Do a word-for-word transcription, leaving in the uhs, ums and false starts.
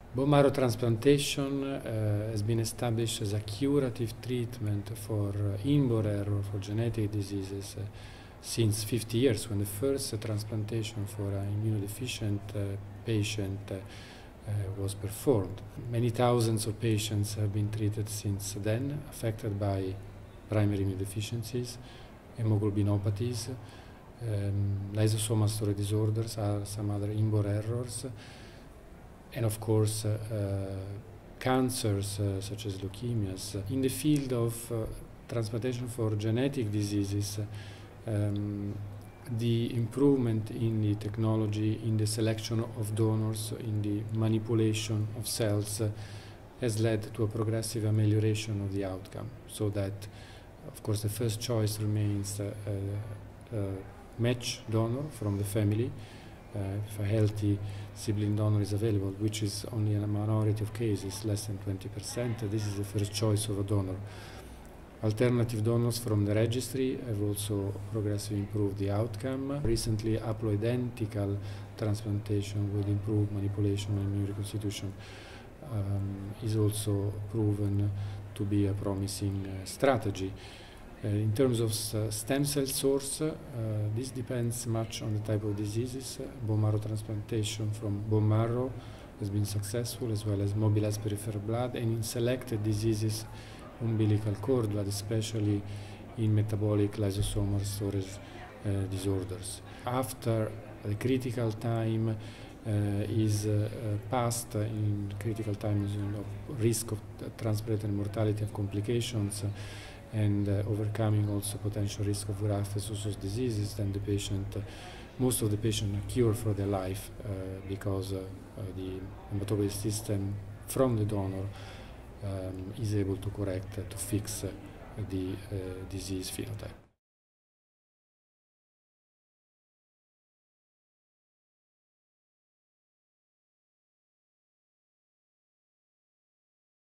Bone marrow transplantation uh, has been established as a curative treatment for uh, inborn error for genetic diseases uh, since fifty years, when the first uh, transplantation for an immunodeficient uh, patient uh, uh, was performed. Many thousands of patients have been treated since then, affected by primary immunodeficiencies, hemoglobinopathies, um, lysosomal storage disorders, are some other inborn errors, and of course uh, uh, cancers uh, such as leukemias. In the field of uh, transplantation for genetic diseases, um, the improvement in the technology, in the selection of donors, in the manipulation of cells uh, has led to a progressive amelioration of the outcome, so that of course the first choice remains uh, uh, uh, match donor from the family. Uh, if a healthy sibling donor is available, which is only in a minority of cases, less than twenty percent, uh, this is the first choice of a donor. Alternative donors from the registry have also progressively improved the outcome. Recently, haploidentical transplantation with improved manipulation and immune reconstitution um, is also proven to be a promising uh, strategy. Uh, in terms of uh, stem cell source, uh, this depends much on the type of diseases. Uh, bone marrow transplantation from bone marrow has been successful, as well as mobilized peripheral blood, and in selected diseases, umbilical cord blood, especially in metabolic lysosomal storage uh, disorders. After the critical time uh, is uh, uh, passed, uh, in critical time is, you know, risk of transplant mortality and complications, uh, and uh, overcoming also potential risk of graft-versus diseases, then the patient, uh, most of the patients are cured for their life uh, because uh, uh, the hematology system from the donor um, is able to correct, uh, to fix uh, the uh, disease phenotype.